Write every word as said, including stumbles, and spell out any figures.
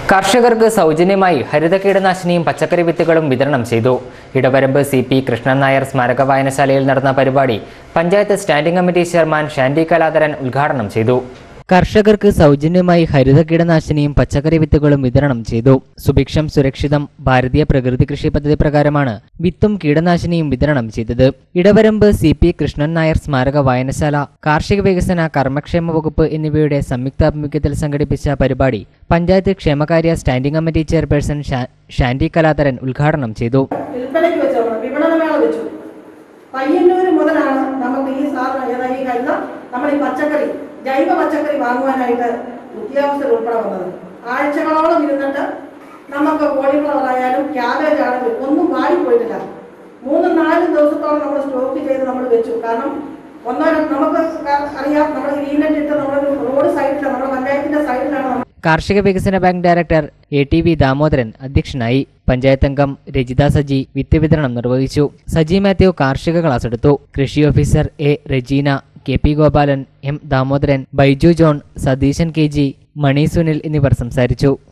കർഷകർക്ക് സൗജന്യമായി ഹരിത കീടനാശിനിയും പച്ചക്കറി വിത്തുകളും വിതരണം ചെയ്തു. ഇടവരമ്പ് സി പി കൃഷ്ണൻ നായർ സ്മാരക വായനശാലയിൽ നടന്ന പരിപാടി panchayat standing committee chairman Shandy Kaladharan ഉദ്ഘാടനം ചെയ്തു. കർഷകർക്ക് സൗജന്യമായി ഹരിത കീടനാശിനിയും പച്ചക്കറി വിത്തുകളും വിതരണം ചെയ്തു. സുഭിക്ഷം സുരക്ഷിതം ഭാരതീയ പ്രകൃതി കൃഷി പദ്ധതി പ്രകാരമാണ് വിത്തും കീടനാശിനിയും വിതരണം ചെയ്തത്. ഇടവരമ്പ് സി പി കൃഷ്ണൻ നായർ സ്മാരക വായനശാല, കാർഷിക വികസന കർമ്മക്ഷേമ വകുപ്പ് എന്നിവയുടെ സംയുക്താഭിമുഖ്യത്തിൽ സംഘടിപ്പിച്ച പരിപാടി പഞ്ചായത്ത് ക്ഷേമകാര്യ standing committee chairperson Shandy Kaladharan ഉദ്ഘാടനം ചെയ്തു. പയ്യന്നൂർ മുതലാണ് നമുക്ക് ഈ സാധനം ഈ കരുത നമ്മൾ ഈ പച്ചക്കറി ജൈവ പച്ചക്കറി വാങ്ങുവാനായിട്ട് ഉദ്യോഗസ്ഥർ ഉൾപ്പെടെ വന്നത്. ആഴ്ചകളോളം ഇരുന്നിട്ട് നമുക്ക് കോളിഫ്ലവറായാലും ക്യാബേജ് ആണെങ്കിലും ഒന്നും വാടിപ്പോയിട്ടില്ല. മൂന്നും നാലും ദിവസത്തോളം നമ്മൾ സ്റ്റോക്ക് ചെയ്ത് നമ്മൾ വെച്ചു. കാരണം ഒന്നോ നമുക്ക് അറിയാം, നമ്മുടെ ഗ്രീനെറ്റ് ഇട്ട് നമ്മുടെ റോഡ് സൈഡിലാണ്, നമ്മുടെ പഞ്ചായത്തിന്റെ സൈഡിലാണ്. കാർഷിക വികസന bank director A T V Damodaran അധ്യക്ഷനായി. പഞ്ചായത്ത് അംഗം രജിത സജി വിത്ത് വിതരണം നിർവഹിച്ചു. സജി മാത്യു കാർഷിക ക്ലാസ് എടുത്തു. കൃഷി officer A Regina, K P Gopalan, M Damodaran, Baiju John, Satheesan K G, Mani Sunil എന്നിവർ സംസാരിച്ചു.